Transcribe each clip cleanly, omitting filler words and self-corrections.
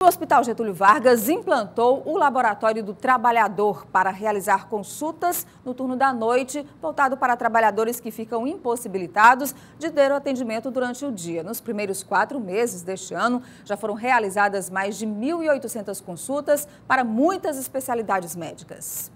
O Hospital Getúlio Vargas implantou o Laboratório do Trabalhador para realizar consultas no turno da noite, voltado para trabalhadores que ficam impossibilitados de ter o atendimento durante o dia. Nos primeiros 4 meses deste ano, já foram realizadas mais de 1.800 consultas para muitas especialidades médicas.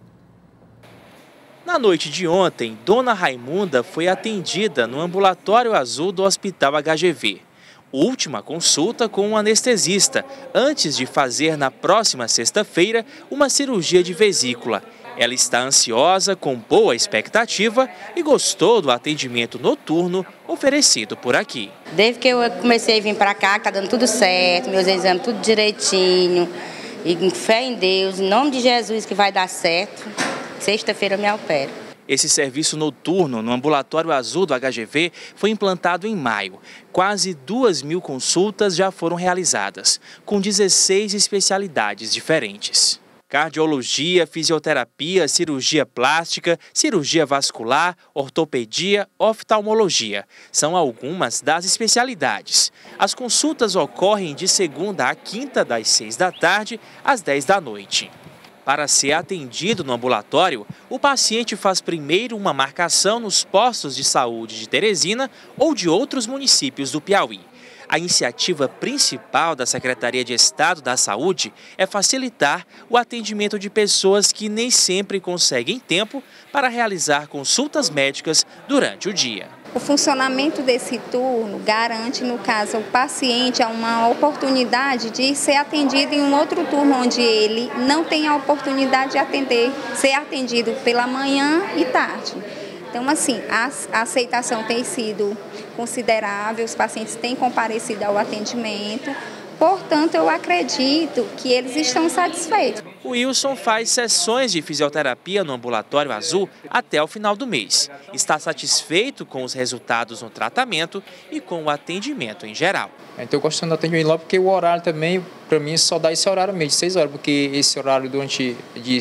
Na noite de ontem, Dona Raimunda foi atendida no ambulatório azul do Hospital HGV. Última consulta com um anestesista, antes de fazer na próxima sexta-feira uma cirurgia de vesícula. Ela está ansiosa, com boa expectativa e gostou do atendimento noturno oferecido por aqui. Desde que eu comecei a vir para cá, está dando tudo certo, meus exames tudo direitinho. E com fé em Deus, em nome de Jesus que vai dar certo, sexta-feira eu me opero. Esse serviço noturno no ambulatório azul do HGV foi implantado em maio. Quase 2.000 consultas já foram realizadas, com 16 especialidades diferentes. Cardiologia, fisioterapia, cirurgia plástica, cirurgia vascular, ortopedia, oftalmologia. São algumas das especialidades. As consultas ocorrem de segunda a quinta, das 6 da tarde às 10 da noite. Para ser atendido no ambulatório, o paciente faz primeiro uma marcação nos postos de saúde de Teresina ou de outros municípios do Piauí. A iniciativa principal da Secretaria de Estado da Saúde é facilitar o atendimento de pessoas que nem sempre conseguem tempo para realizar consultas médicas durante o dia. O funcionamento desse turno garante, no caso, ao paciente uma oportunidade de ser atendido em um outro turno onde ele não tem a oportunidade de ser atendido pela manhã e tarde. Então, assim, a aceitação tem sido considerável, os pacientes têm comparecido ao atendimento, portanto, eu acredito que eles estão satisfeitos. O Wilson faz sessões de fisioterapia no ambulatório azul até o final do mês. Está satisfeito com os resultados no tratamento e com o atendimento em geral. Estou gostando do atendimento lá porque o horário também, para mim, só dá esse horário mesmo, de 6 horas, porque esse horário durante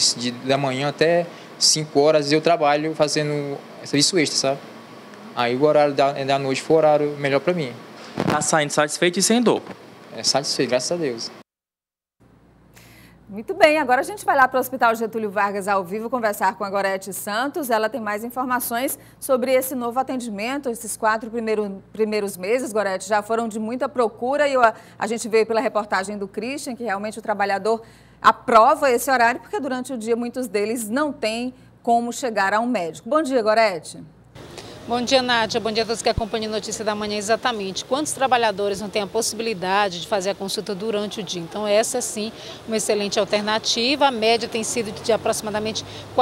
da manhã até 5 horas eu trabalho fazendo serviço extra, sabe? Aí o horário da noite foi o horário melhor para mim. Está saindo satisfeito e sem dor? É satisfeito, graças a Deus. Muito bem, agora a gente vai lá para o Hospital Getúlio Vargas ao vivo conversar com a Gorete Santos. Ela tem mais informações sobre esse novo atendimento. Esses 4 primeiros meses, Gorete, já foram de muita procura e a gente veio pela reportagem do Christian, que realmente o trabalhador aprova esse horário, porque durante o dia muitos deles não têm como chegar a um médico. Bom dia, Gorete. Bom dia, Nádia. Bom dia a todos que acompanham a Notícia da Manhã. Exatamente. Quantos trabalhadores não têm a possibilidade de fazer a consulta durante o dia? Então, essa, sim, uma excelente alternativa. A média tem sido de aproximadamente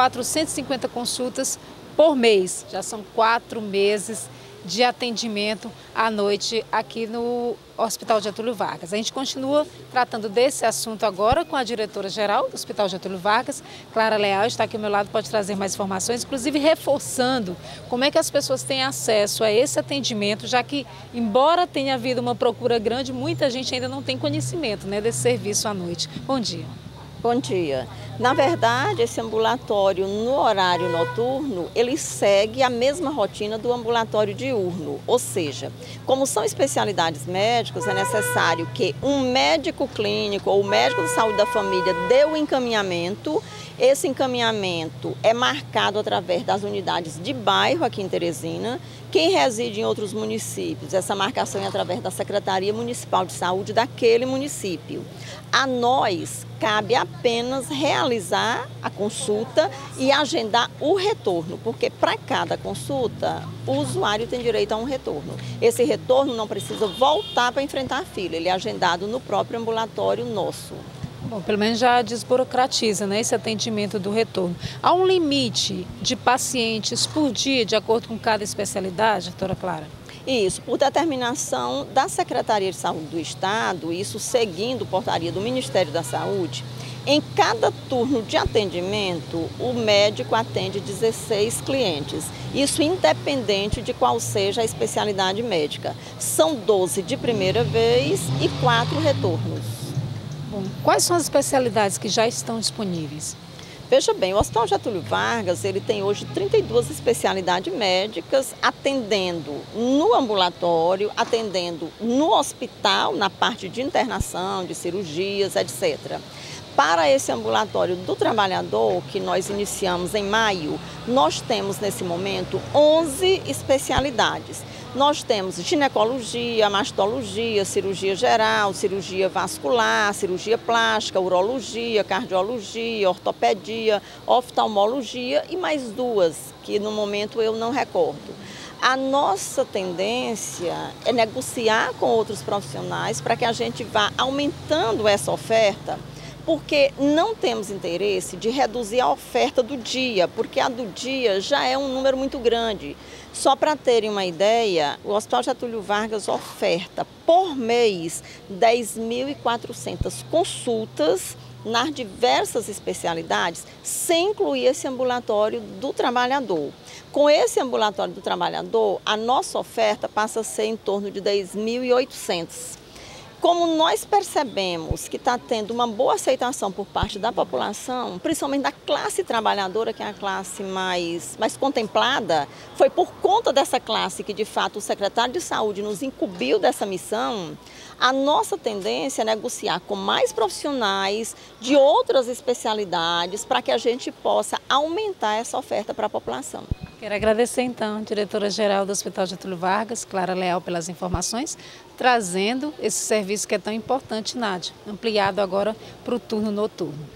450 consultas por mês. Já são 4 meses de atendimento à noite aqui no Hospital Getúlio Vargas. A gente continua tratando desse assunto agora com a diretora-geral do Hospital Getúlio Vargas, Clara Leal, está aqui ao meu lado, pode trazer mais informações, inclusive reforçando como é que as pessoas têm acesso a esse atendimento, já que, embora tenha havido uma procura grande, muita gente ainda não tem conhecimento, né, desse serviço à noite. Bom dia. Bom dia. Na verdade, esse ambulatório no horário noturno, ele segue a mesma rotina do ambulatório diurno. Ou seja, como são especialidades médicas, é necessário que um médico clínico ou médico de saúde da família dê o encaminhamento. Esse encaminhamento é marcado através das unidades de bairro aqui em Teresina. Quem reside em outros municípios, essa marcação é através da Secretaria Municipal de Saúde daquele município. A nós cabe apenas realizar a consulta e agendar o retorno, porque para cada consulta o usuário tem direito a um retorno. Esse retorno não precisa voltar para enfrentar a fila, ele é agendado no próprio ambulatório nosso. Bom, pelo menos já desburocratiza, né, esse atendimento do retorno. Há um limite de pacientes por dia, de acordo com cada especialidade, doutora Clara? Isso, por determinação da Secretaria de Saúde do Estado, isso seguindo portaria do Ministério da Saúde, em cada turno de atendimento, o médico atende 16 clientes. Isso independente de qual seja a especialidade médica. São 12 de primeira vez e 4 retornos. Bom, quais são as especialidades que já estão disponíveis? Veja bem, o Hospital Getúlio Vargas, ele tem hoje 32 especialidades médicas, atendendo no ambulatório, atendendo no hospital, na parte de internação, de cirurgias, etc. Para esse ambulatório do trabalhador, que nós iniciamos em maio, nós temos nesse momento 11 especialidades. Nós temos ginecologia, mastologia, cirurgia geral, cirurgia vascular, cirurgia plástica, urologia, cardiologia, ortopedia, oftalmologia e mais duas, que no momento eu não recordo. A nossa tendência é negociar com outros profissionais para que a gente vá aumentando essa oferta, porque não temos interesse de reduzir a oferta do dia, porque a do dia já é um número muito grande. Só para terem uma ideia, o Hospital Getúlio Vargas oferta por mês 10.400 consultas nas diversas especialidades, sem incluir esse ambulatório do trabalhador. Com esse ambulatório do trabalhador, a nossa oferta passa a ser em torno de 10.800. Como nós percebemos que está tendo uma boa aceitação por parte da população, principalmente da classe trabalhadora, que é a classe mais contemplada, foi por conta dessa classe que, de fato, o secretário de Saúde nos incumbiu dessa missão, a nossa tendência é negociar com mais profissionais de outras especialidades para que a gente possa aumentar essa oferta para a população. Quero agradecer, então, a diretora-geral do Hospital Getúlio Vargas, Clara Leal, pelas informações, trazendo esse serviço que é tão importante, Nádia, ampliado agora para o turno noturno.